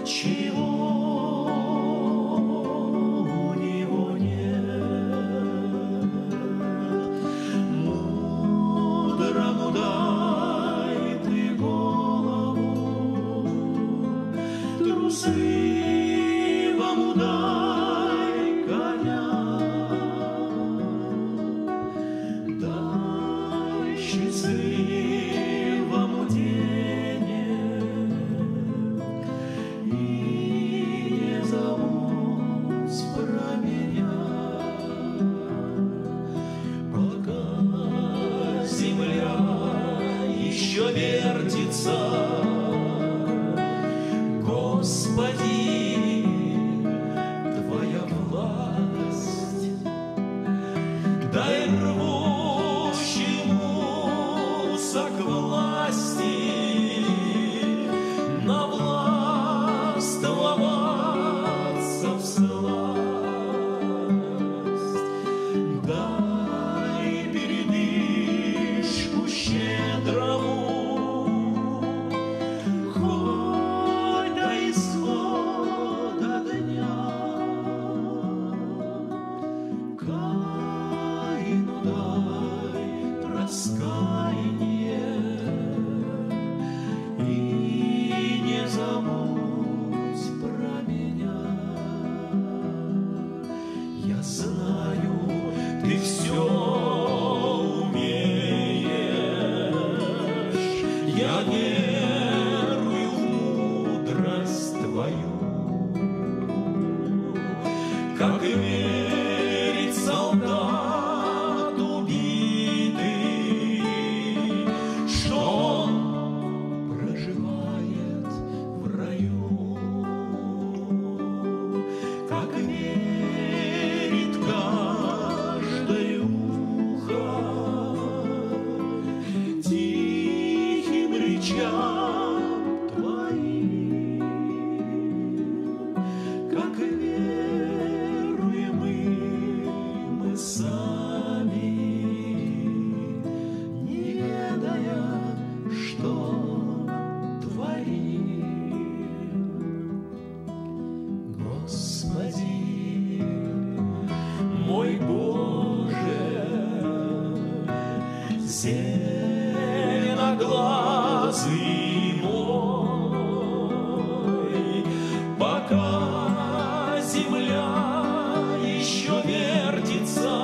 чего у него нет. Мудрому дай ты голову, трусливому дай коня, дай счастливому денег и не забудь про меня, пока земля еще вертится. Господи, Твоя власть, дай рвущемуся к власти навластвоваться всласть, дай передышку щедрому, Каину дай раскаяние и не забудь про меня. Я знаю, ты все умеешь, я верую в мудрость Твою, как верит солдат убитый, что он проживает в раю, как верит каждое ухо тихим речам Твоим, как веруем мы сами, не ведая, что творим. Господи, мой Боже, зеленоглазый мой, пока земля еще вертится,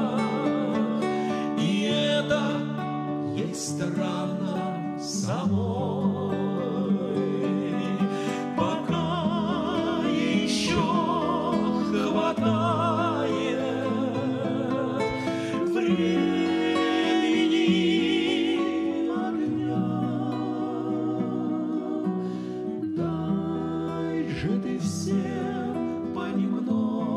и это есть странно самой, пока еще хватает времени огня, дай же ты всем понемногу